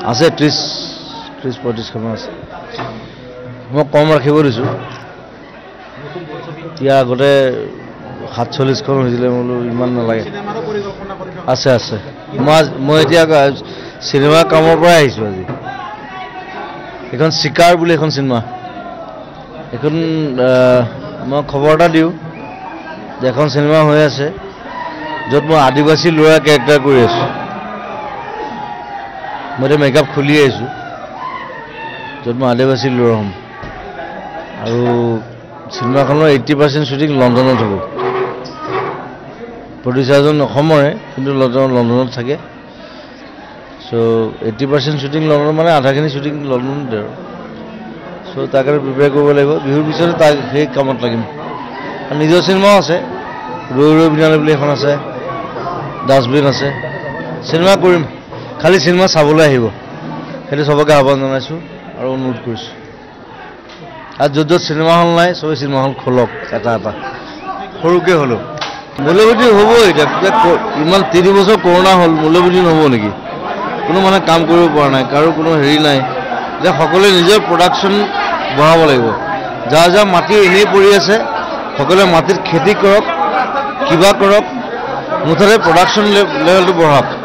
আছে 30-35খন আছে মই কম ৰাখিব দিছোঁ ইয়াৰ আগতে 47খন হৈছিলে বোলো ইমান নালাগে আছে মই এতিয়া চিনেমা কামৰ পৰা আহিছোঁ আজি এখন শিকাৰ বুলি এখন চিনেমা এখন মই খবৰ এটা দিওঁ যে এখন চিনেমা হৈ আছে য'ত মই আদিবাসী ল'ৰা কেৰেক্টাৰ কৰি আছোঁ মই এতিয়া মেকআপ খুলি আহিছোঁ য'ত মই আদিবাসী ল'ৰা হ'ম আৰু চিনেমাখনৰ 80% শ্বুটিং লণ্ডনত হ'ব প্ৰডিউচাৰজন অসমৰে কিন্তু লণ্ডনত থাকে চ' 80% শ্বুটিং লণ্ডনত মানে আধাখিনি শ্বুটিং লণ্ডনতে আৰু চ' তাৰ কাৰণে প্ৰিপেয়াৰ কৰিব লাগিব বিহুৰ পিছতে তাক সেই কামত লাগিম আৰু নিজৰ চিনেমাও আছে ৰৈ বিনালে বুলি এখন আছে ডাষ্টবিন আছে চিনেমা কৰিম খালি চিনেমা চাবলৈ আহিব সেইটো চবকে আহ্বান জনাইছোঁ আৰু অনুৰোধ কৰিছোঁ আৰু য'ত চিনেমা হল নাই চবেই চিনেমা হল খোলক এটা সৰুকৈ হ'লেও মূল্যবৃদ্ধি হ'বই এতিয়া ইমান 3 বছৰ কৰোণা হ'ল মূল্যবৃদ্ধি নহ'ব নেকি কোনো মানে কাম কৰিব পৰা নাই কাৰো কোনো হেৰি নাই যে সকলোৱে নিজৰ প্ৰডাকশ্যন বঢ়াব লাগিব যাৰ মাটি এনেই পৰি আছে সকলোৱে মাটিত খেতি কৰক কিবা কৰক মুঠতে প্ৰডাকশ্যন লেভেলটো বঢ়াওক